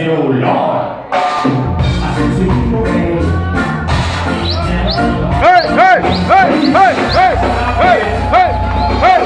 say, oh Lord. I said, so you know, hey, hey, hey, hey, hey, hey, hey, hey.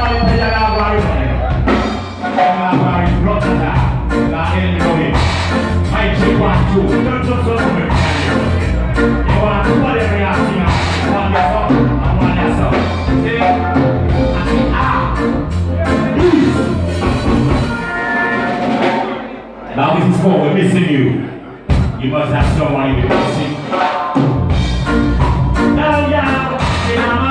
Now this is for we're missing you. You must have someone you're missing. Now, yeah,